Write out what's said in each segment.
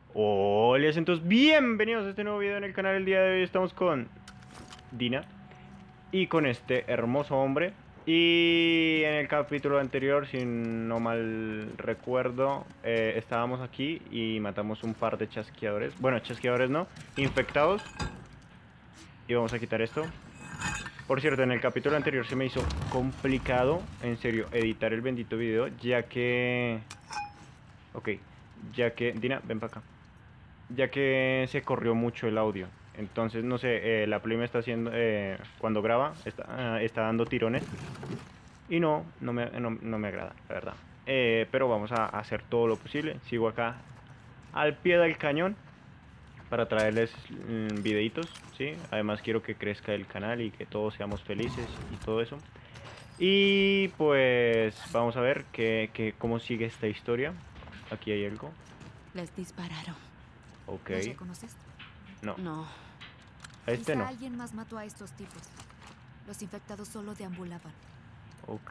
Hola, entonces bienvenidos a este nuevo video en el canal. El día de hoy estamos con Dina y con este hermoso hombre. Y en el capítulo anterior, si no mal recuerdo, estábamos aquí y matamos un par de chasqueadores. Bueno, chasqueadores no, infectados. Y vamos a quitar esto. Por cierto, en el capítulo anterior se me hizo complicado, en serio, editar el bendito video, ya que... Ok, ya que... Dina, ven para acá. Ya que se corrió mucho el audio. Entonces, no sé, la Play me está haciendo, cuando graba, está dando tirones. Y no me agrada, la verdad. Pero vamos a hacer todo lo posible. Sigo acá al pie del cañón para traerles videitos, ¿sí? Además quiero que crezca el canal y que todos seamos felices y todo eso. Y pues vamos a ver cómo sigue esta historia. Aquí hay algo. Les dispararon. Ok, ¿Los reconoces? no, No, a este Quizá no. alguien más mató a estos tipos. Los infectados solo deambulaban. Ok.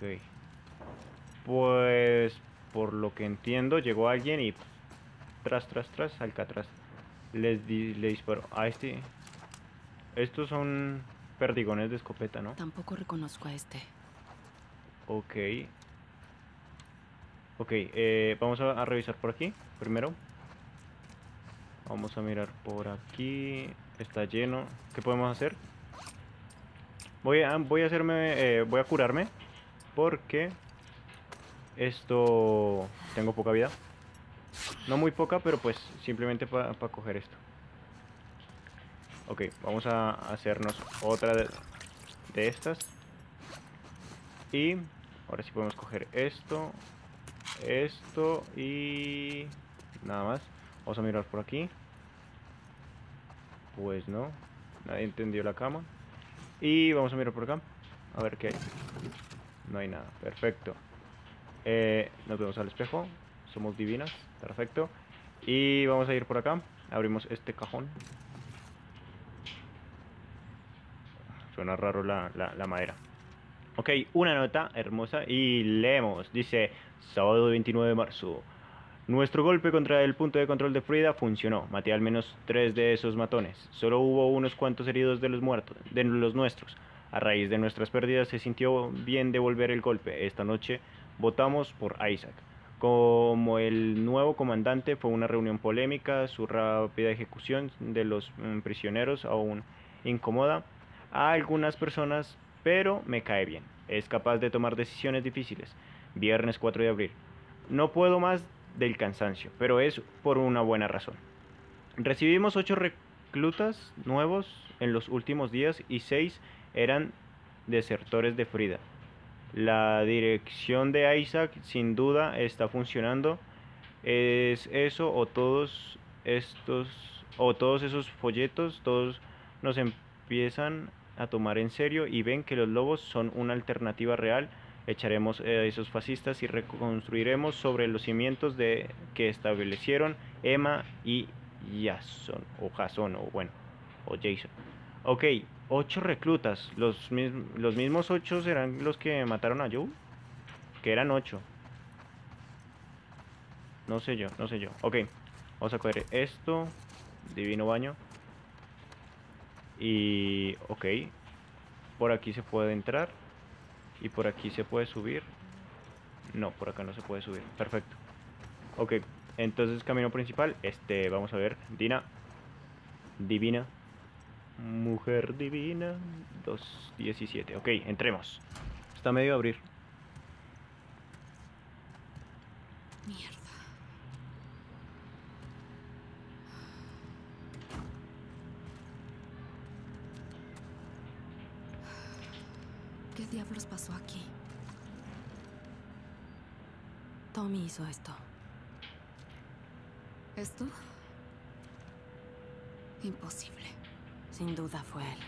Pues por lo que entiendo, llegó alguien y tras, Alcatraz. Le disparó a este. Estos son perdigones de escopeta, ¿no? tampoco reconozco a este. Ok. Ok, vamos a revisar por aquí primero. Vamos a mirar por aquí. Está lleno. ¿Qué podemos hacer? Voy a hacerme. Voy a curarme. Porque esto. Tengo poca vida. No muy poca, pero pues simplemente para coger esto. Ok, vamos a hacernos otra de estas. Y ahora sí podemos coger esto y nada más. Vamos a mirar por aquí. Pues no, nadie entendió la cama. Y vamos a mirar por acá. A ver qué hay. No hay nada, perfecto. Nos vemos al espejo. Somos divinas, perfecto. Y vamos a ir por acá. Abrimos este cajón. Suena raro la madera. Ok, una nota hermosa y leemos. Dice, sábado 29 de marzo. Nuestro golpe contra el punto de control de Frida funcionó. Maté al menos 3 de esos matones. Solo hubo unos cuantos heridos de los muertos, de los nuestros. A raíz de nuestras pérdidas se sintió bien devolver el golpe. Esta noche votamos por Isaac. Como el nuevo comandante fue una reunión polémica, su rápida ejecución de los prisioneros aún incomoda a algunas personas, pero me cae bien. Es capaz de tomar decisiones difíciles. Viernes 4 de abril. No puedo más del cansancio, pero es por una buena razón. Recibimos 8 reclutas nuevos en los últimos días y 6 eran desertores de Frida. La dirección de Isaac sin duda está funcionando. Es eso o todos esos folletos, todos nos empiezan a tomar en serio y ven que los lobos son una alternativa real. Echaremos a esos fascistas y reconstruiremos sobre los cimientos de que establecieron Emma y Jason, o bueno, o Jason. Ok, 8 reclutas. Los mismos 8 serán los que mataron a Joe. Que eran 8. No sé yo. Ok, vamos a coger esto. Divino baño. Y ok, por aquí se puede entrar. Y por aquí se puede subir. No, por acá no se puede subir. Perfecto. Ok, entonces camino principal. Vamos a ver. Dina. Divina. Mujer divina. 217. Ok, entremos. Está medio a abrir. Mierda. ¿Qué diablos pasó aquí? Tommy hizo esto. ¿Esto? Imposible. Sin duda fue él.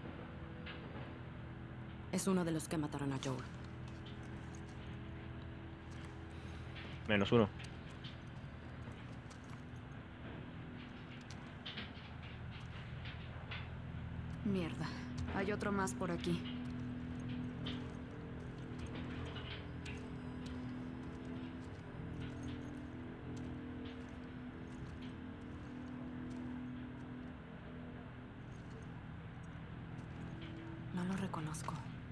Es uno de los que mataron a Joel. -1. Mierda. Hay otro más por aquí. reconozco.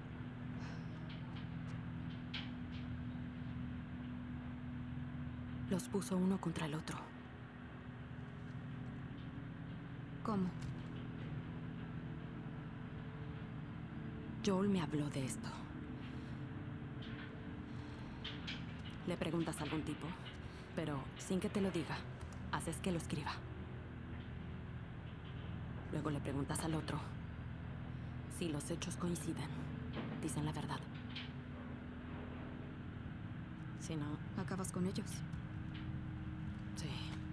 Los puso uno contra el otro. ¿Cómo? Joel me habló de esto. Le preguntas a algún tipo, pero sin que te lo diga, haces que lo escriba. Luego le preguntas al otro. Si los hechos coinciden, dicen la verdad. Si no, ¿Acabas con ellos? sí.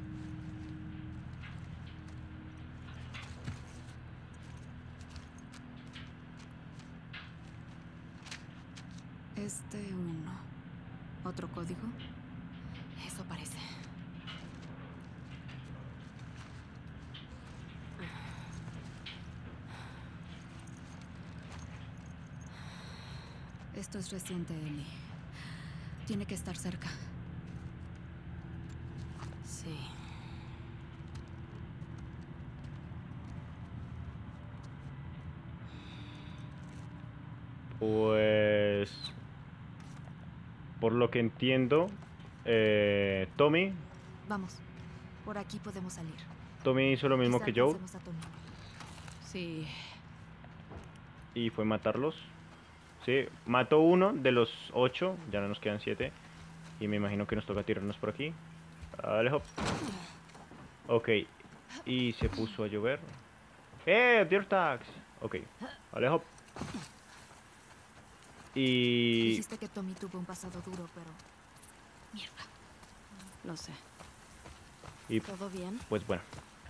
Este uno. ¿Otro código? Eso parece. Esto es reciente, Ellie. Tiene que estar cerca. Sí. Pues... Por lo que entiendo, Tommy Vamos. Por aquí podemos salir. hizo lo mismo Quizá que Joel alcancemos a Tommy. Sí. y fue matarlos. Sí, mató uno de los 8, ya no nos quedan 7. Y me imagino que nos toca tirarnos por aquí. Alejo. Ok, y se puso a llover. Deer tags. Ok, Alejo. Y... Dijiste que Tommy tuvo un pasado duro, pero... Mierda. Lo sé. y ¿Todo bien? pues bueno.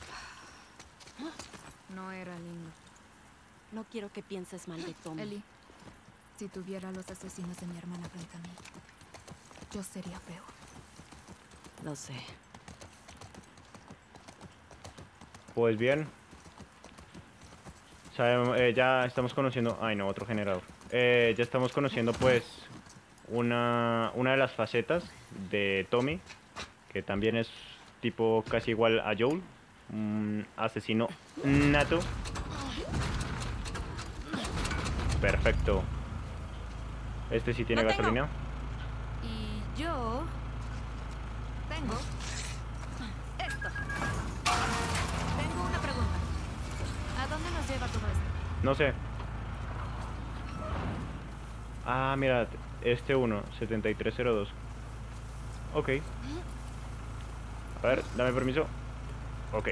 no era lindo. No quiero que pienses mal de Tommy. Ellie, si tuviera a los asesinos de mi hermana frente a mí, yo sería peor. Lo sé. Pues bien. Ya estamos conociendo... Ay no, otro generador. Ya estamos conociendo pues una de las facetas de Tommy, que también es tipo casi igual a Joel, un asesino nato. Perfecto. Este sí tiene ¡Lo tengo! gasolina. Y yo... tengo... esto. Tengo una pregunta. ¿A dónde nos lleva todo esto? No sé. Ah, mira, este 7302. Ok. A ver, dame permiso. Ok.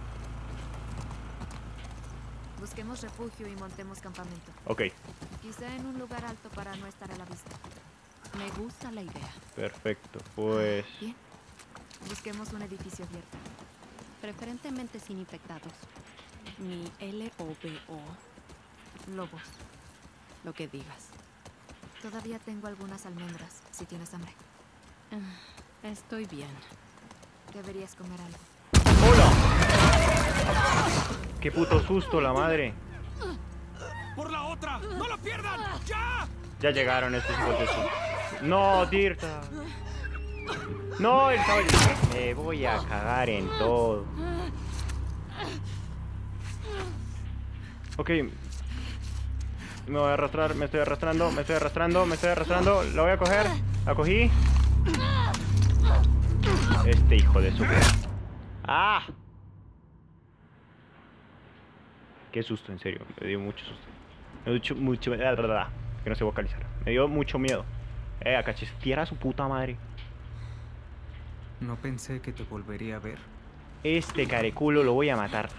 Busquemos refugio y montemos campamento. Ok, Quizá en un lugar alto para no estar a la vista. Me gusta la idea. perfecto. Pues... Bien. Busquemos un edificio abierto. Preferentemente sin infectados. Ni LOBO. Lobos. Lo que digas. Todavía tengo algunas almendras, si tienes hambre. Estoy bien. Deberías comer algo. ¡Hola! ¡Qué puto susto, la madre! ¡Por la otra! ¡No lo pierdan! ¡Ya! Ya llegaron estos hijos de su... ¡No, Dirta! ¡No, el caballo! Me voy a cagar en todo. Ok. Me voy a arrastrar, me estoy arrastrando, me estoy arrastrando, me estoy arrastrando. La voy a coger. La cogí. Este hijo de su... ¡Ah! Qué susto, en serio. Me dio mucho susto. Me dio mucho... Que no sé vocalizar. Me dio mucho miedo. A cachetear a su puta madre. No pensé que te volvería a ver. Este careculo lo voy a matar.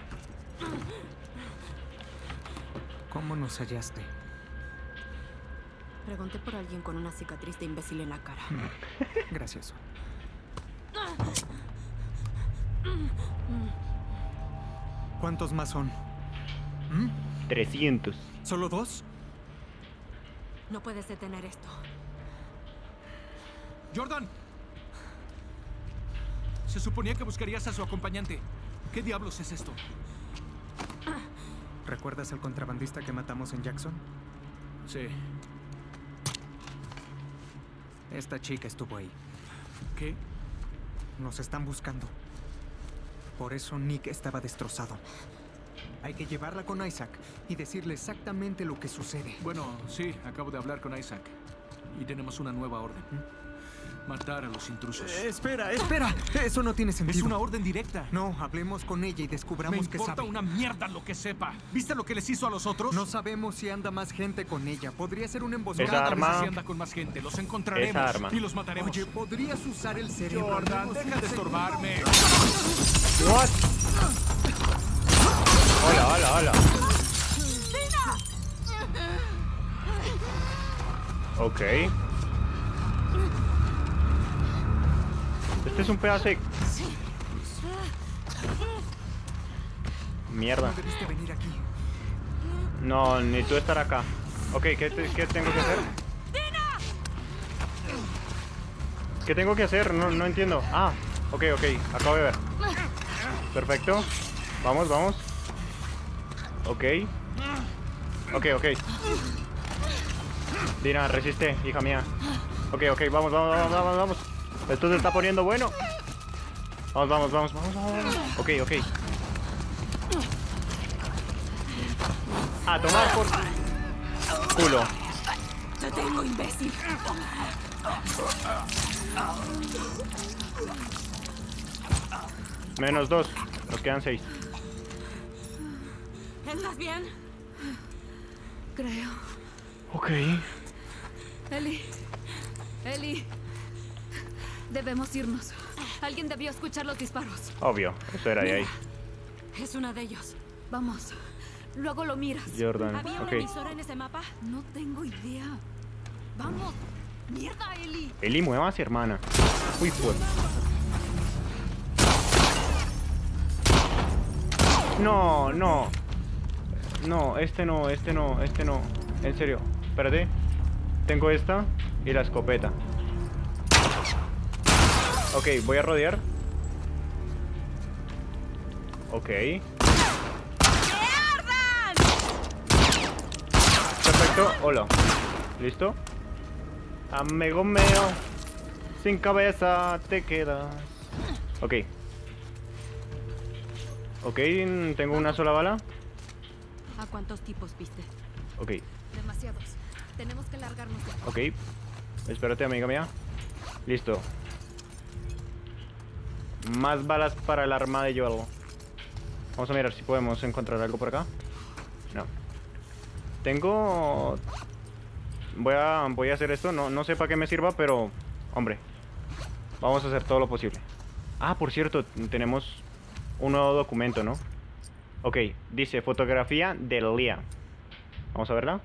¿Cómo nos hallaste? Pregunté por alguien con una cicatriz de imbécil en la cara. Gracioso. ¿Cuántos más son? 300. ¿Solo 2? No puedes detener esto. ¡Jordan! Se suponía que buscarías a su acompañante. ¿Qué diablos es esto? ¿Recuerdas al contrabandista que matamos en Jackson? Sí. Esta chica estuvo ahí. ¿Qué? Nos están buscando. Por eso Nick estaba destrozado. Hay que llevarla con Isaac y decirle exactamente lo que sucede. Bueno, sí, acabo de hablar con Isaac. Y tenemos una nueva orden. Matar a los intrusos. Espera. Eso no tiene sentido. Es una orden directa. No, hablemos con ella y Me descubramos qué importa sabe. una mierda lo que sepa. ¿Viste lo que les hizo a los otros? No sabemos si anda más gente con ella. Podría ser una Esa emboscada. arma- Si anda con más gente, los encontraremos Esa arma. y los mataremos. Oye, podrías usar el cerebro. Jordan, Luego deja de sí, estorbarme. What? Hola. Ok. Este es un pedazo de... Mierda. No debiste venir aquí. No, ni tú estar acá. Ok, ¿qué tengo que hacer? ¿Qué tengo que hacer? No entiendo. Ah, ok, acabo de ver. Perfecto. Vamos. Ok. Dina, resiste, hija mía. Ok, vamos. Esto se está poniendo bueno. Vamos. Ok. A tomar por culo. ¡Te tengo, imbécil! -2. Nos quedan 6. ¿Estás bien? Creo. Ok. Eli. Debemos irnos. Alguien debió escuchar los disparos. Obvio, eso era de ahí. Es una de ellos. Vamos. Luego lo miras. Jordan, ¿Había ok. una emisora en ese mapa? No tengo idea. Vamos. Mierda, Eli. Eli, muévase, hermana. Uy, pues. No. No, este no. En serio. Espérate. Tengo esta y la escopeta. Ok, voy a rodear. Ok. Perfecto. Hola. ¿Listo? Amigo mío. Sin cabeza te quedas. Ok. Ok, tengo una sola bala. ¿A cuántos tipos viste? Ok, Demasiados. Tenemos que largarnos de aquí. ok. Espérate, amiga mía. Listo. Más balas para el arma de Joel. Vamos a mirar si podemos encontrar algo por acá. No. Tengo... Voy a hacer esto. No sé para qué me sirva, pero... Hombre. Vamos a hacer todo lo posible. Ah, por cierto, tenemos un nuevo documento, ¿no? Ok, dice fotografía de Leah. Vamos a verla.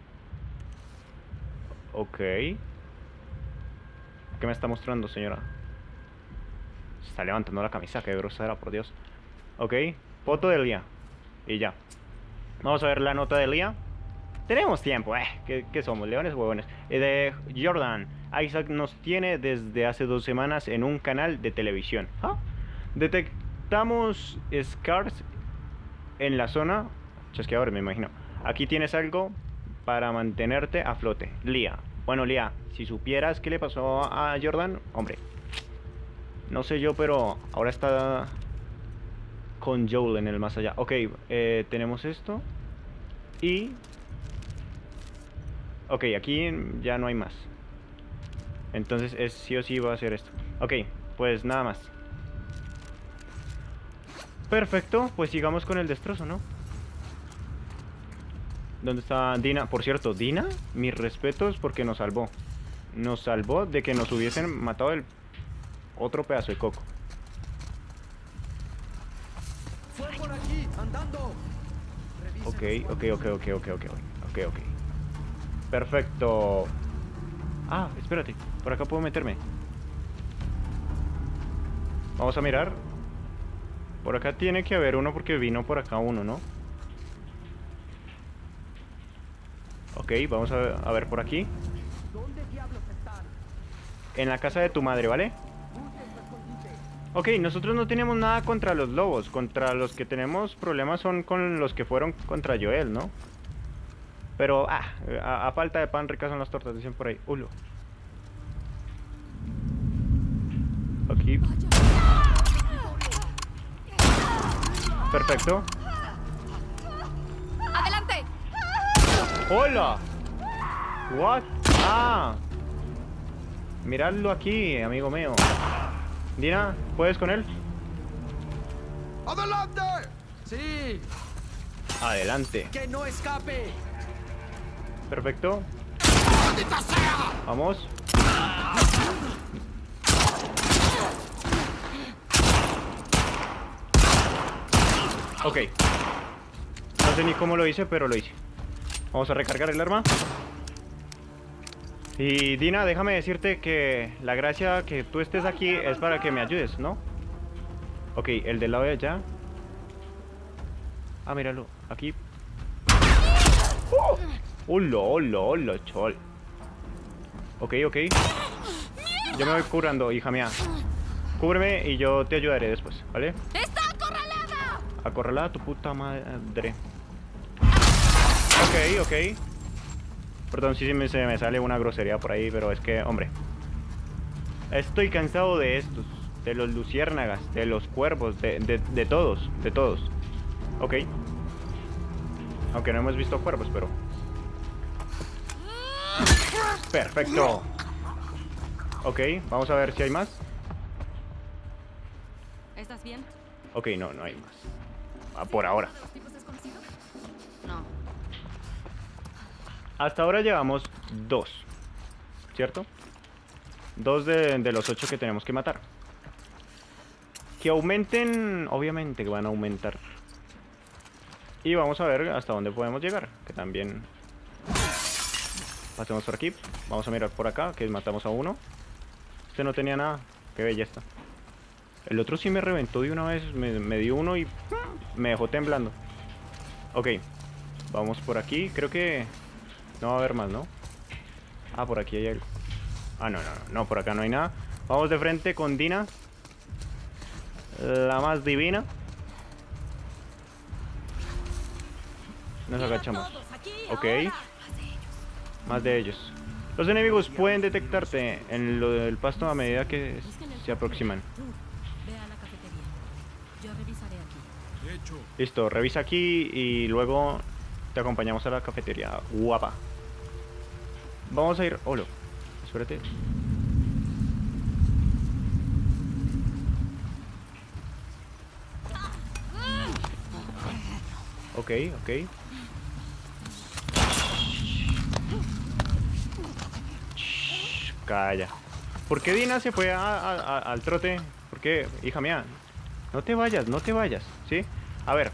Ok. ¿Qué me está mostrando, señora? Se está levantando la camisa, qué grosera, por Dios. Ok, foto de Leah. Y ya. Vamos a ver la nota de Leah. Tenemos tiempo, ¿qué somos? Leones huevones. De Jordan. Isaac nos tiene desde hace 2 semanas en un canal de televisión. ¿Ah? Detectamos scars en la zona. Chasqueadores, me imagino. Aquí tienes algo para mantenerte a flote. Leah. Bueno, Leah, si supieras qué le pasó a Jordan, hombre. No sé yo, pero ahora está con Joel en el más allá. Ok, tenemos esto. Y... Ok, aquí ya no hay más. Entonces es sí o sí va a hacer esto. Ok, pues nada más. Perfecto, pues sigamos con el destrozo, ¿no? ¿Dónde está Dina? Por cierto, Dina, mis respetos porque nos salvó. Nos salvó de que nos hubiesen matado el otro pedazo de coco. ¡Fue por aquí, andando! Ok. Perfecto. Ah, espérate, por acá puedo meterme. Vamos a mirar. Por acá tiene que haber uno porque vino por acá uno, ¿no? Ok, vamos a ver por aquí. En la casa de tu madre, ¿vale? Ok, nosotros no tenemos nada contra los lobos. Contra los que tenemos problemas son con los que fueron contra Joel, ¿no? Pero, a falta de pan ricas son las tortas, dicen por ahí. Ulo. Aquí. Perfecto. ¡Hola! What? Ah. Miradlo aquí, amigo mío. Dina, ¿puedes con él? ¡Adelante! Sí, Adelante. ¡Que no escape! Perfecto. ¡Maldita sea! Vamos. Ok. No sé ni cómo lo hice, pero lo hice. Vamos a recargar el arma. Y Dina, déjame decirte que la gracia que tú estés aquí es para que me ayudes, ¿no? Ok, el del lado de allá. Ah, míralo, aquí. ¡Oh! ¡Hola, hola, hola, chol! Ok, ok. Yo me voy curando, hija mía. Cúbreme y yo te ayudaré después, ¿vale? ¡Está acorralada! Acorralada tu puta madre. Ok, ok. Perdón si se me sale una grosería por ahí, pero es que, hombre. Estoy cansado de estos. De los luciérnagas, de los cuervos, de todos, de todos. Ok. Aunque no hemos visto cuervos, pero... Perfecto. Ok, vamos a ver si hay más. ¿Estás bien? Ok, no, no hay más. Ah, por ahora. ¿Los tipos desconocidos? No. Hasta ahora llevamos 2, ¿cierto? 2 de los 8 que tenemos que matar. Que aumenten, obviamente que van a aumentar. Y vamos a ver hasta dónde podemos llegar. Que también... Pasemos por aquí. Vamos a mirar por acá, que matamos a uno. Este no tenía nada. Qué belleza. El otro sí me reventó de una vez. Me dio uno y me dejó temblando. Ok. Vamos por aquí. Creo que... No va a haber más, ¿no? Ah, por aquí hay algo. Ah, no, no, no. No, por acá no hay nada. Vamos de frente con Dina. La más divina. Nos agachamos. Ok. Más de ellos. Los enemigos pueden detectarte en lo del pasto a medida que se aproximan. Ve a la cafetería. Yo revisaré aquí. de hecho. Listo, revisa aquí y luego te acompañamos a la cafetería. Guapa. Vamos a ir... Hola. Espérate. Ok, ok. Shh, calla. ¿Por qué Dina se fue al trote? ¿Por qué, hija mía? No te vayas, no te vayas, ¿sí? A ver.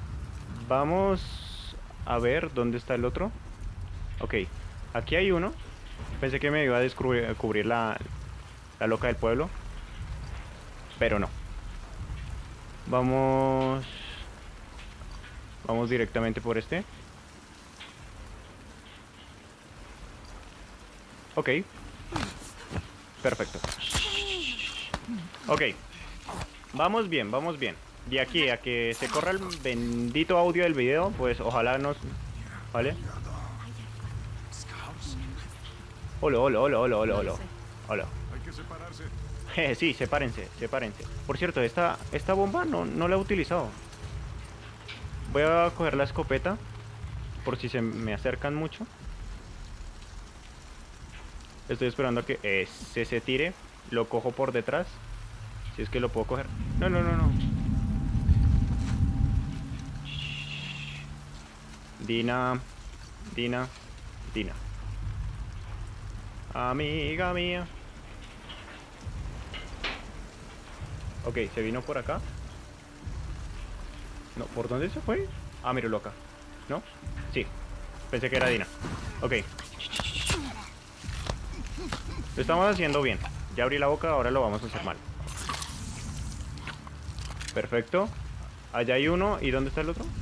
Vamos a ver dónde está el otro. Ok, aquí hay uno. Pensé que me iba a descubrir la loca del pueblo. Pero no. Vamos... Vamos directamente por este. Ok. Perfecto. Ok. Vamos bien, vamos bien. De aquí a que se corra el bendito audio del video, pues ojalá nos... ¿Vale? Hola, hola, hola, hola, hola, hola. Hola. Hay que separarse. Sí, sepárense, sepárense. Por cierto, esta bomba no la he utilizado. Voy a coger la escopeta por si se me acercan mucho. Estoy esperando a que ese se tire. Lo cojo por detrás. Si es que lo puedo coger. No, no, no, no. Dina. Dina. Dina. Amiga mía. Ok, se vino por acá. No, ¿por dónde se fue? Ah, míralo acá. ¿No? Sí. Pensé que era Dina. Ok. Lo estamos haciendo bien. Ya abrí la boca, ahora lo vamos a hacer mal. Perfecto. Allá hay uno. ¿Y dónde está el otro?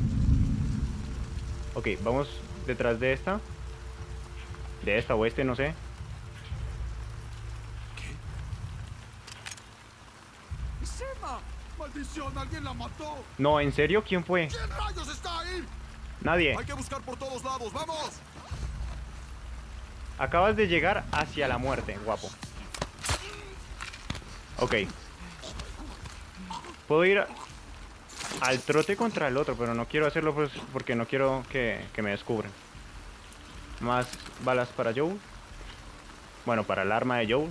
Ok, vamos detrás de esta. De esta o este, no sé. ¡Shima! ¡Maldición! ¡Alguien la mató! No, ¿en serio? ¿Quién fue? ¿Quién rayos está ahí? Nadie. Hay que buscar por todos lados. ¡Vamos! Acabas de llegar hacia la muerte, guapo. Ok. Puedo ir al trote contra el otro, pero no quiero hacerlo pues porque no quiero que me descubran. Más balas para Joel. Bueno, para el arma de Joel.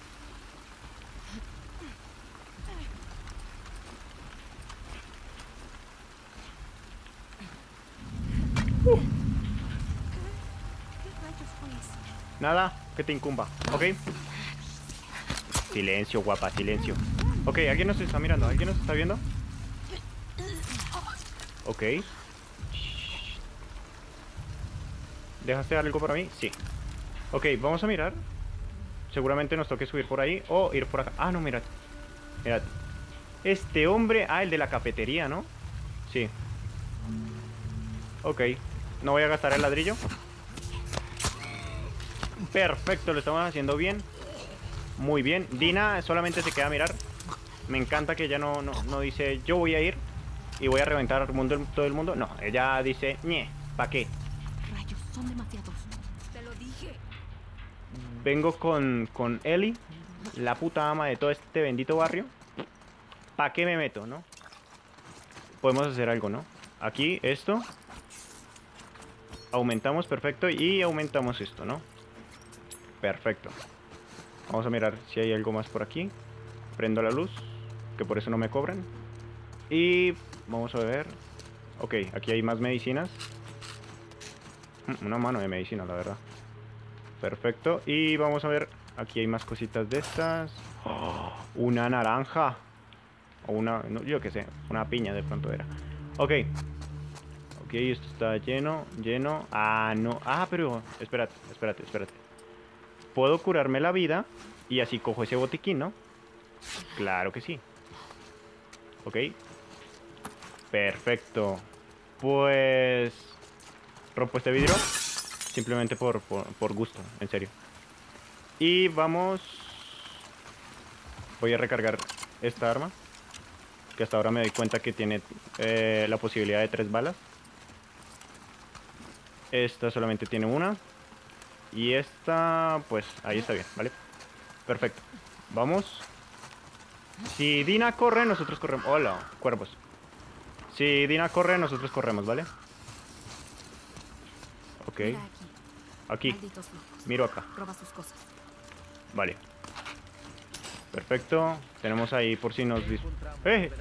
Nada, que te incumba, ¿ok? Silencio, guapa, silencio. Ok, alguien nos está mirando, alguien nos está viendo. Ok. ¿Dejaste algo para mí? Sí. Ok, vamos a mirar. Seguramente nos toque subir por ahí o ir por acá. Ah, no, mirad. Mirad. Este hombre... Ah, el de la cafetería, ¿no? Sí. Ok. No voy a gastar el ladrillo. Perfecto, lo estamos haciendo bien. Muy bien. Dina solamente se queda a mirar. Me encanta que ella no dice yo voy a ir y voy a reventar al mundo, todo el mundo. No, ella dice, ñe, ¿pa' qué? Rayos, son demasiados. Te lo dije. Vengo con Ellie, la puta ama de todo este bendito barrio. ¿Pa' qué me meto, no? Podemos hacer algo, ¿no? Aquí, esto. Aumentamos, perfecto. Y aumentamos esto, ¿no? Perfecto. Vamos a mirar si hay algo más por aquí. Prendo la luz, que por eso no me cobran. Y vamos a ver. Ok, aquí hay más medicinas. Una mano de medicina, la verdad. Perfecto. Y vamos a ver. Aquí hay más cositas de estas. Oh, una naranja. O una... No, yo qué sé. Una piña de pronto era. Ok. Ok, esto está lleno. Lleno. Ah, no. Ah, pero... Espérate. Puedo curarme la vida. Y así cojo ese botiquín, ¿no? Claro que sí. Ok. Perfecto. Pues... rompo este vidrio. Simplemente por gusto, en serio. Y vamos... Voy a recargar esta arma. Que hasta ahora me doy cuenta que tiene la posibilidad de 3 balas. Esta solamente tiene una. Y esta, pues ahí está bien, ¿vale? Perfecto. Vamos. Si Dina corre, nosotros corremos. Hola, cuervos. Si Dina corre, nosotros corremos, ¿vale? Ok. Mira Aquí. malditos locos. Miro acá. Roba sus cosas. Vale. Perfecto. Tenemos ahí por si nos... ¡Eh!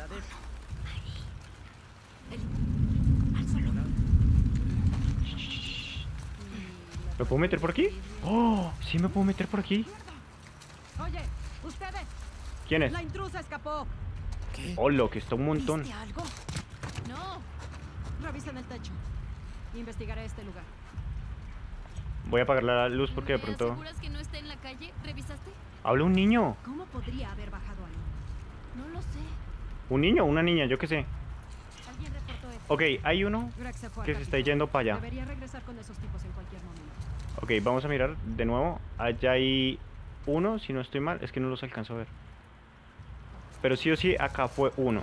¿Me puedo meter por aquí? ¡Oh! ¿Sí me puedo meter por aquí? Oye, ustedes. ¿Quién es? La intrusa escapó. ¡Hola! Que está un montón. ¿Viste algo? No. Revisen el techo. Investigaré este lugar. Voy a apagar la luz porque de ¿Me pronto... aseguras que no está en la calle? ¿Revisaste? ¡Habla un niño! ¿Cómo podría haber bajado ahí? No lo sé. ¿Un niño o una niña? Yo qué sé. Alguien reportó esto. Ok, hay uno Greg se fue al que se está Capitolio. yendo para allá. Debería regresar con esos tipos en cualquier momento. Ok, vamos a mirar de nuevo. Allá hay uno, si no estoy mal. Es que no los alcanzo a ver. Pero sí o sí, acá fue uno.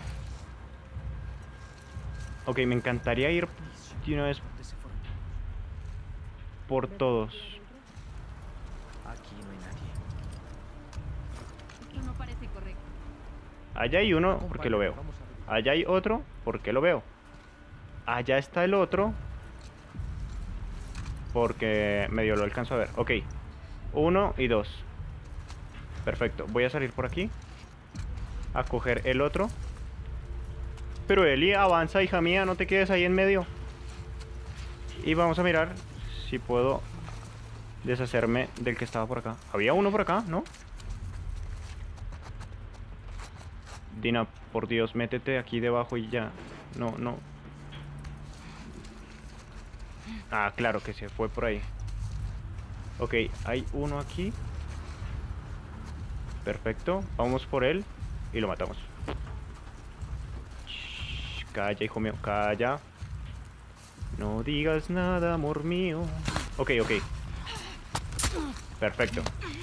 Ok, me encantaría ir de una vez por todos. Aquí no hay nadie. Esto no parece correcto. Allá hay uno porque lo veo. Allá hay otro porque lo veo. Allá está el otro porque medio lo alcanzo a ver. Ok, 1 y 2. Perfecto, voy a salir por aquí a coger el otro. Pero Eli, avanza, hija mía, no te quedes ahí en medio. Y vamos a mirar si puedo deshacerme del que estaba por acá. Había uno por acá, ¿no? Dina, por Dios, métete aquí debajo y ya. No, no. Ah, claro que se fue por ahí. Ok, hay uno aquí. Perfecto, vamos por él y lo matamos. Shh, calla, hijo mío, calla. No digas nada, amor mío. Ok, ok. Perfecto.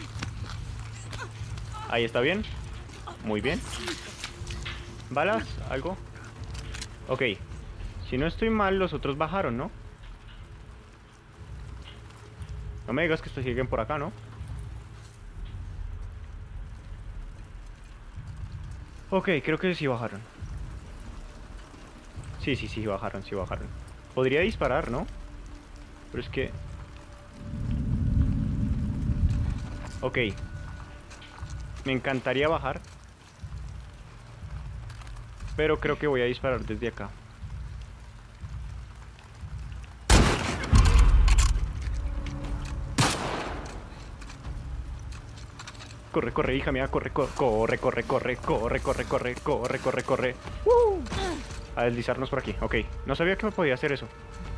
Ahí está bien. Muy bien. ¿Balas? ¿Algo? Ok. Si no estoy mal, los otros bajaron, ¿no? No me digas que estos siguen por acá, ¿no? Ok, creo que sí bajaron. Sí, bajaron, sí bajaron. Podría disparar, ¿no? Pero es que Ok. Me encantaría bajar. Pero creo que voy a disparar desde acá. Corre, corre, hija mía, corre, corre, corre, corre, corre, corre, corre, corre, corre, corre, corre. A deslizarnos por aquí, ok. No sabía que me podía hacer eso.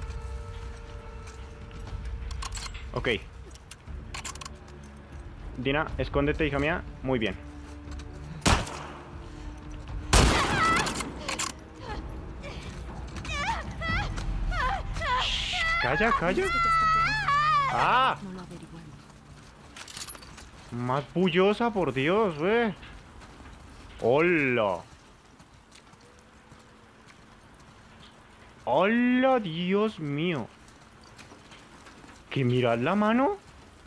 Ok. Dina, escóndete, hija mía. Muy bien. Calla, calla. ¡Ah! No lo averiguemos. Más bullosa, por Dios, güey. ¡Hola! ¡Hola, Dios mío! ¿Que mirad la mano?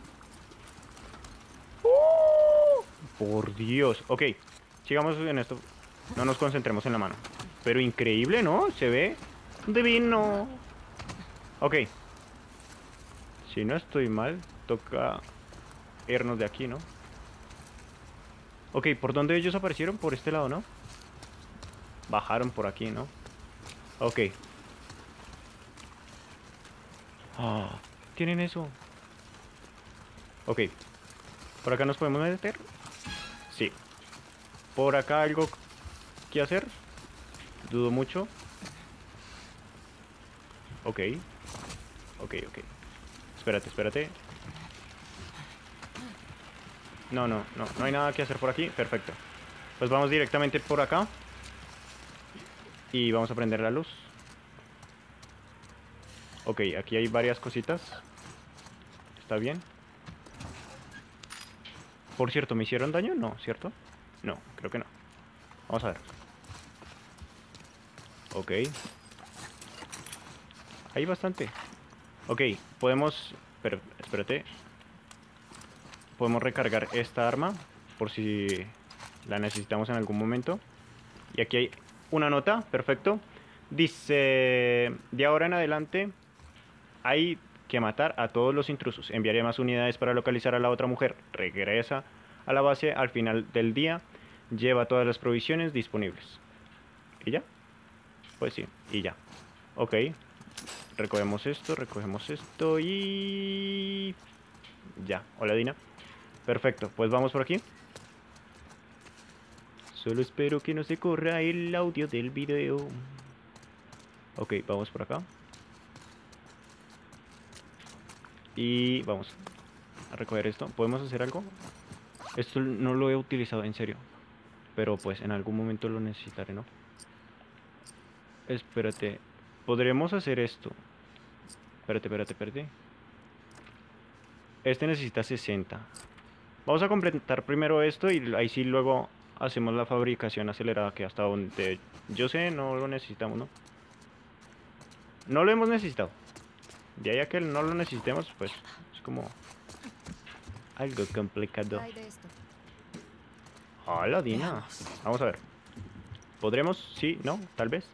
Por Dios. Ok, sigamos en esto. No nos concentremos en la mano. Pero increíble, ¿no? Se ve divino. Ok. Si no estoy mal, toca irnos de aquí, ¿no? Ok, ¿por dónde ellos aparecieron? Por este lado, ¿no? Bajaron por aquí, ¿no? Ok. Ah, ¿tienen eso? Ok. ¿Por acá nos podemos meter? Sí. ¿Por acá algo que hacer? Dudo mucho. Ok. Ok, ok. Espérate, espérate. No, no, no. No hay nada que hacer por aquí. Perfecto. Pues vamos directamente por acá. Y vamos a prender la luz. Ok, aquí hay varias cositas. ¿Está bien? Por cierto, ¿me hicieron daño? No, ¿cierto? No, creo que no. Vamos a ver. Ok. Hay bastante. Ok, podemos... Pero, espérate. Podemos recargar esta arma por si la necesitamos en algún momento. Y aquí hay una nota, perfecto. Dice, de ahora en adelante hay que matar a todos los intrusos. Enviaré más unidades para localizar a la otra mujer. Regresa a la base al final del día. Lleva todas las provisiones disponibles. ¿Y ya? Pues sí, y ya. Ok. Recogemos esto y... Ya, hola Dina. Perfecto, pues vamos por aquí. Solo espero que no se corra el audio del video. Ok, vamos por acá. Y vamos a recoger esto. ¿Podemos hacer algo? Esto no lo he utilizado, en serio. Pero pues en algún momento lo necesitaré, ¿no? Espérate. Podremos hacer esto. Espérate. Este necesita 60. Vamos a completar primero esto y ahí sí luego hacemos la fabricación acelerada, que hasta donde yo sé no lo necesitamos, ¿no? No lo hemos necesitado. De ahí a que no lo necesitemos, pues es como algo complicado. Hay de esto. Hola, Dina. Vamos a ver. ¿Podremos? Sí, no, tal vez.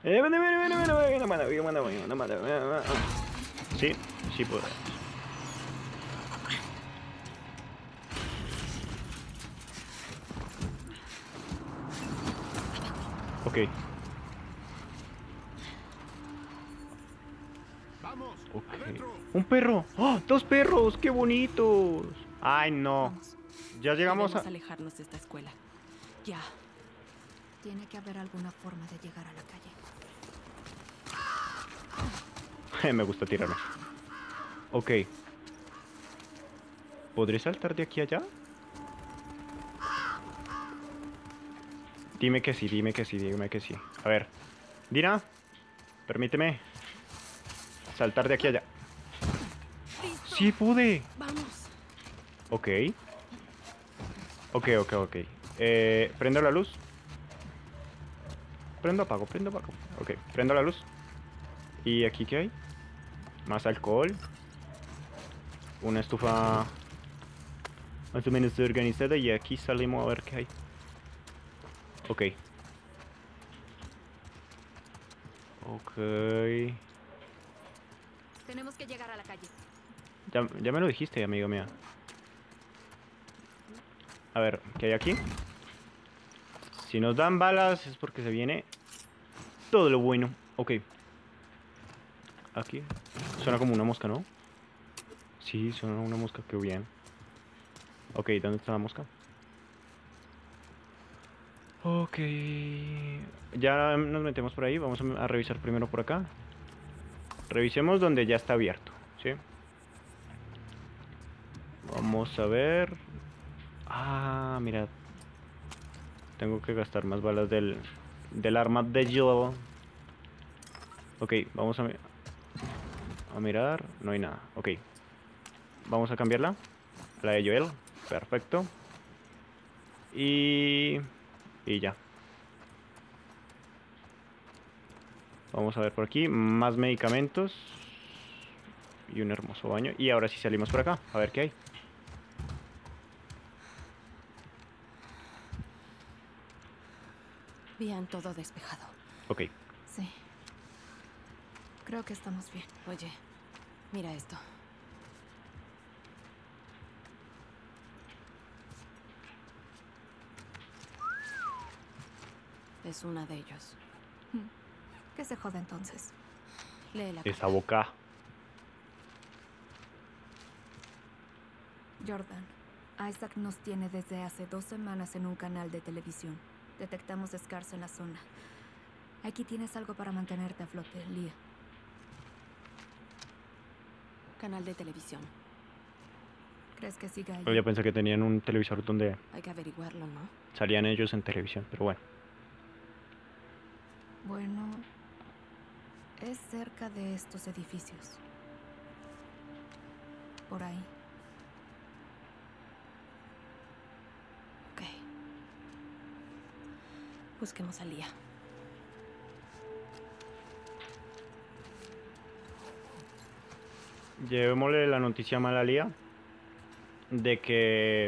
Sí, sí podremos. Ok. Vamos, Ok. adentro. ¡Un perro! ¡Oh! ¡Dos perros! ¡Qué bonitos! ¡Ay, no! Vamos. Ya llegamos Debemos a... alejarnos de esta escuela. Ya. Tiene que haber alguna forma de llegar a la calle. Me gusta tirarme. Ok. ¿Podré saltar de aquí a allá? Dime que sí, dime que sí, dime que sí. A ver. Dina, permíteme saltar de aquí a allá. ¡Sí pude! Vamos. Ok. Ok. Prendo la luz. Apago. Ok, prendo la luz. ¿Y aquí qué hay? Más alcohol. Una estufa más o menos organizada. Y aquí salimos a ver qué hay. Ok. Tenemos que llegar a la calle. Ya me lo dijiste, amigo mía. A ver, ¿qué hay aquí? Si nos dan balas es porque se viene todo lo bueno. Ok. Aquí. Suena como una mosca, ¿no? Sí, suena una mosca, qué bien. Ok, ¿dónde está la mosca? Ok. Ya nos metemos por ahí. Vamos a revisar primero por acá. Revisemos donde ya está abierto, ¿sí? Vamos a ver. Ah, mira. Tengo que gastar más balas del arma de hielo. Ok, vamos a mirar. No hay nada. Ok. Vamos a cambiarla. La de Joel. Perfecto. Y ya. Vamos a ver por aquí. Más medicamentos. Y un hermoso baño. Y ahora sí salimos por acá. A ver qué hay. Bien, todo despejado. Ok. Sí. Creo que estamos bien. Oye, mira esto. Es una de ellos. ¿Qué se joda entonces? Lee la Esa carta. boca. Jordan, Isaac nos tiene desde hace 2 semanas en un canal de televisión. Detectamos scars en la zona. Aquí tienes algo para mantenerte a flote, Lia. Canal de televisión. ¿Crees que siga ahí? Yo pensé que tenían un televisor donde Hay que averiguarlo, ¿no? salían ellos en televisión. Pero bueno. Bueno, es cerca de estos edificios. Por ahí. Ok. Busquemos a Lia. Llevémosle la noticia mala a Lía de que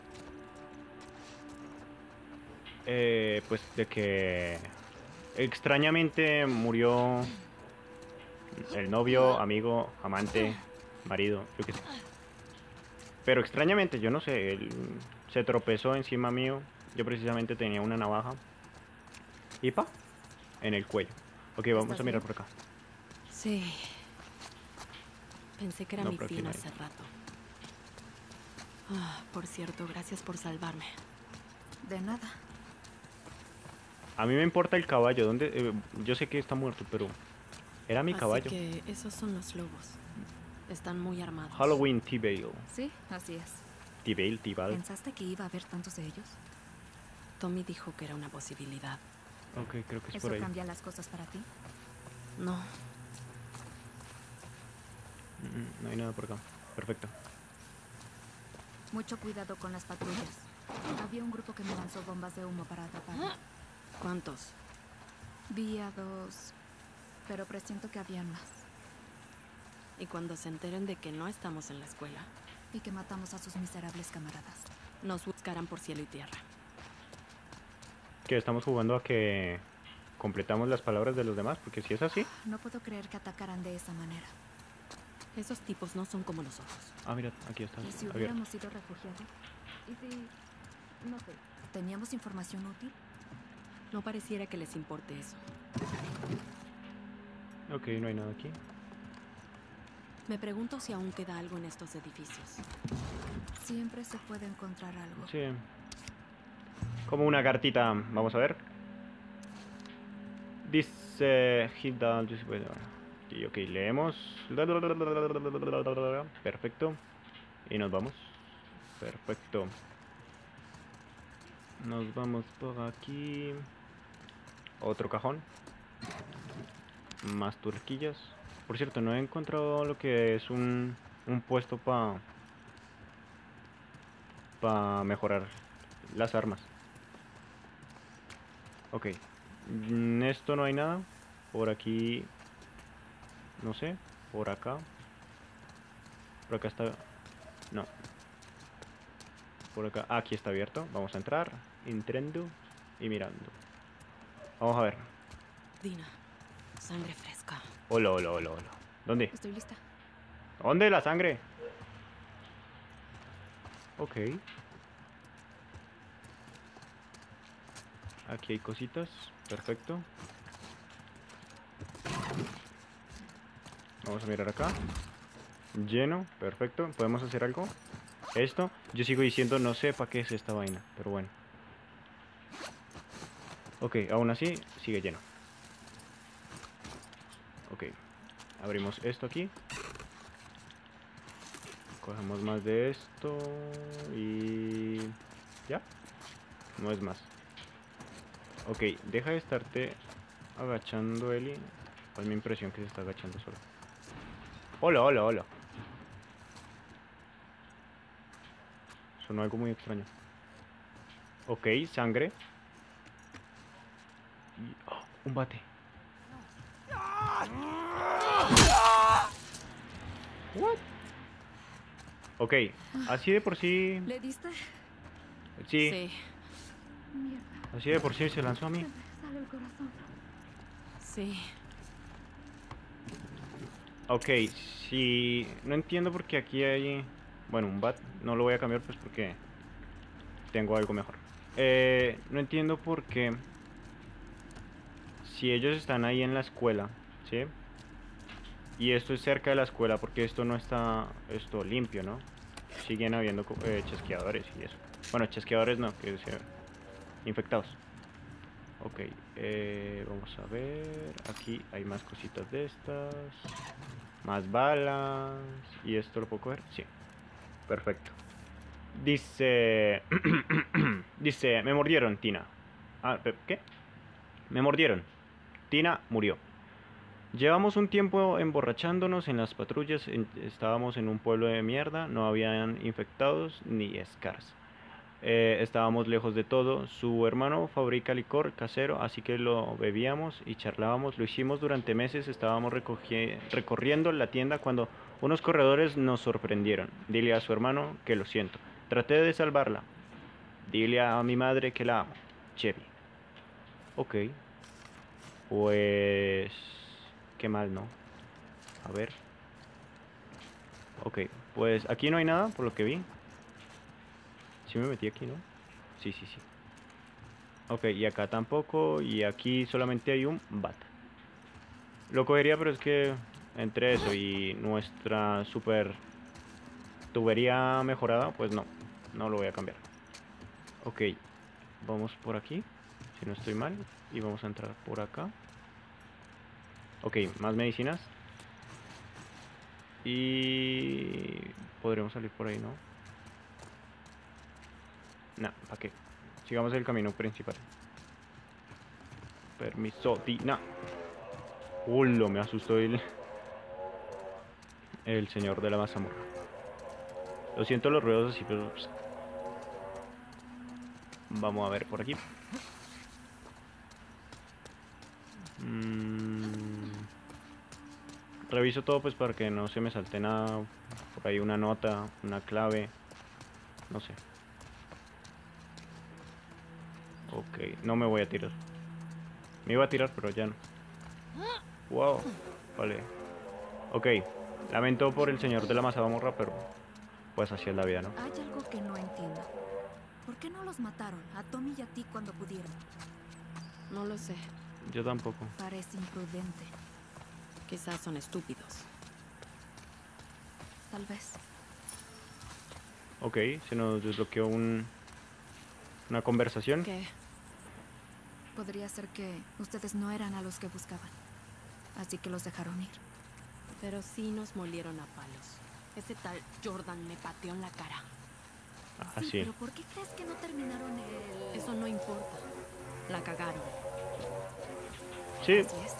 pues de que extrañamente murió el novio, amigo, amante, marido, yo qué sé. Pero extrañamente, yo no sé, él se tropezó encima mío. Yo precisamente tenía una navaja y pa, en el cuello. Ok, vamos a mirar por acá. Sí. Pensé que era No, mi pero aquí fin no hay. hace rato. Ah, por cierto, gracias por salvarme. De nada. A mí me importa el caballo, ¿dónde? Yo sé que está muerto, pero era mi caballo. Así que esos son los lobos. Están muy armados. Halloween T-Bale. Sí, así es. T-Bale, T-Bale. ¿Pensaste que iba a haber tantos de ellos? Tommy dijo que era una posibilidad. Ok, creo que es ¿Eso por ahí. cambia las cosas para ti? No, No hay nada por acá. Perfecto. Mucho cuidado con las patrullas. Había un grupo que me lanzó bombas de humo para atraparme. ¿cuántos? Vi a 2, pero presiento que habían más. Y cuando se enteren de que no estamos en la escuela, Y que matamos a sus miserables camaradas. nos buscarán por cielo y tierra. Que estamos jugando a que completamos las palabras de los demás, porque si es así. No puedo creer que atacaran de esa manera. Esos tipos no son como nosotros. Ah, mira, aquí está. ¿Y si Abierto. hubiéramos sido refugiados? ¿Y si... no sé... ¿teníamos información útil? No pareciera que les importe eso. Ok, no hay nada aquí. Me pregunto si aún queda algo en estos edificios. Siempre se puede encontrar algo. Sí. Como una cartita. Vamos a ver. Dice... hit down. Y ok, leemos. Perfecto. Y nos vamos. Perfecto. Nos vamos por aquí. Otro cajón. Más turquillas. Por cierto, no he encontrado lo que es un puesto para mejorar las armas. Ok. En esto no hay nada. Por aquí... no sé. Por acá. Por acá está... no. Por acá... aquí está abierto. Vamos a entrar. Entrando y mirando. Vamos a ver. Dina, sangre fresca. Hola, hola, hola, hola. ¿Dónde? Estoy lista. ¿Dónde la sangre? Ok. Aquí hay cositas. Perfecto. Vamos a mirar acá. Lleno. Perfecto. ¿Podemos hacer algo? Esto. Yo sigo diciendo no sé para qué es esta vaina. Pero bueno. Ok, aún así sigue lleno. Ok. Abrimos esto aquí. Cogemos más de esto. Y... ya. No es más. Ok, deja de estarte agachando, Eli. Es mi impresión que se está agachando solo. Hola, hola, hola. Sonó algo muy extraño. Ok, sangre. Y... ¡oh! Un bate. What? Ok, así de por sí. ¿Le diste? Sí, Sí, Mierda, así de por sí se lanzó a mí. se me sale el corazón. sí. Ok, si no entiendo por qué aquí hay, bueno, un bat, no lo voy a cambiar pues porque tengo algo mejor. No entiendo por qué, si ellos están ahí en la escuela, ¿sí? Y esto es cerca de la escuela, porque esto no está, esto limpio, ¿no? Siguen habiendo chasqueadores y eso. Bueno, chasqueadores no, que sean infectados. Ok, vamos a ver, aquí hay más cositas de estas. Más balas. ¿Y esto lo puedo coger? Sí. Perfecto. Dice... dice, me mordieron, Tina. Ah, ¿qué? Me mordieron. Tina murió. Llevamos un tiempo emborrachándonos en las patrullas. Estábamos en un pueblo de mierda. No habían infectados ni scars. Estábamos lejos de todo. Su hermano fabrica licor casero, así que lo bebíamos y charlábamos. Lo hicimos durante meses. Estábamos recorriendo la tienda cuando unos corredores nos sorprendieron. Dile a su hermano que lo siento. Traté de salvarla. Dile a mi madre que la amo. Chevy. Ok. Pues... qué mal, ¿no? A ver. Ok, pues aquí no hay nada, por lo que vi. Sí me metí aquí, ¿no? Sí, sí, sí. Ok, y acá tampoco. Y aquí solamente hay un bat. Lo cogería, pero es que entre eso y nuestra super tubería mejorada, pues no. No lo voy a cambiar. Ok, vamos por aquí, si no estoy mal. Y vamos a entrar por acá. Ok, más medicinas. Y... podremos salir por ahí, ¿no? Nah, ¿para qué? Sigamos el camino principal. Permiso, Dina. Ulo, me asustó el señor de la mazamorra. Lo siento los ruidos así, pero... pues, vamos a ver por aquí. Reviso todo pues para que no se me salte nada. Por ahí una nota, una clave. No sé. Ok, no me voy a tirar. Me iba a tirar, pero ya no. Wow, vale. Ok, lamento por el señor de la mazamorra, pero pues así es la vida, ¿no? Hay algo que no entiendo. ¿Por qué no los mataron a Tommy y a ti cuando pudieron? No lo sé. Yo tampoco. Parece imprudente. Quizás son estúpidos. Tal vez. Ok, se nos desbloqueó una conversación. ¿Qué? Podría ser que ustedes no eran a los que buscaban. Así que los dejaron ir. Pero sí nos molieron a palos. Ese tal Jordan me pateó en la cara. Ah, sí. Pero ¿por qué crees que no terminaron el...? Eso no importa. La cagaron. Sí, Así es.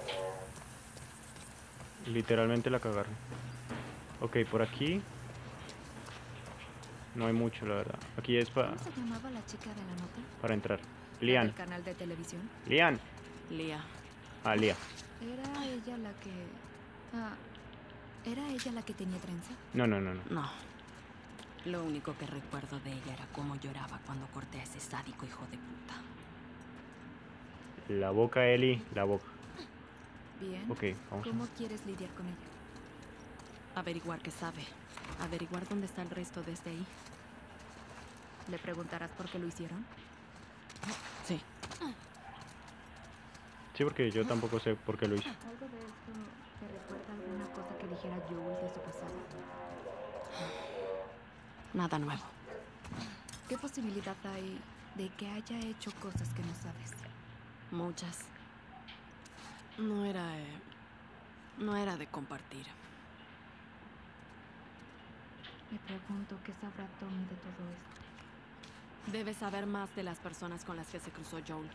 literalmente la cagaron. Ok, por aquí no hay mucho, la verdad. Aquí es ¿Cómo se llamaba la chica de la nota? para entrar. ¿La Lian. del canal de televisión? Lian. Lía. Ah, Lia. ¿Era ella la que... ¿era ella la que tenía trenza? No, no, no, no. No. Lo único que recuerdo de ella era cómo lloraba cuando corté a ese sádico hijo de puta. La boca, Eli, la boca. Bien. Ok, vamos. ¿Cómo quieres lidiar con ella? Averiguar qué sabe. Averiguar dónde está el resto desde ahí. ¿Le preguntarás por qué lo hicieron? Sí. Sí, porque yo tampoco sé por qué lo hice. ¿Algo de esto te recuerda alguna cosa que dijera Joel de su pasado? Nada nuevo. ¿Qué posibilidad hay de que haya hecho cosas que no sabes? Muchas. No era de compartir. Me pregunto qué sabrá Tommy de todo esto. Debe saber más de las personas con las que se cruzó Joel.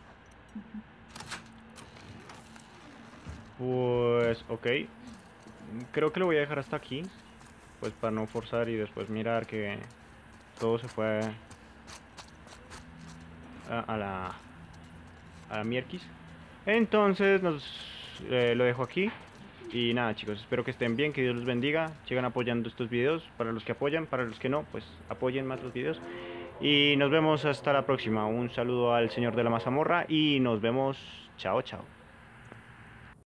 Pues, ok. Creo que lo voy a dejar hasta aquí. Pues para no forzar y después mirar que todo se fue a la mierquis. Entonces lo dejo aquí. Y nada, chicos, espero que estén bien, que Dios los bendiga. Sigan apoyando estos videos. Para los que apoyan, para los que no, pues apoyen más los videos. Y nos vemos hasta la próxima. Un saludo al señor de la mazamorra y nos vemos. Chao, chao.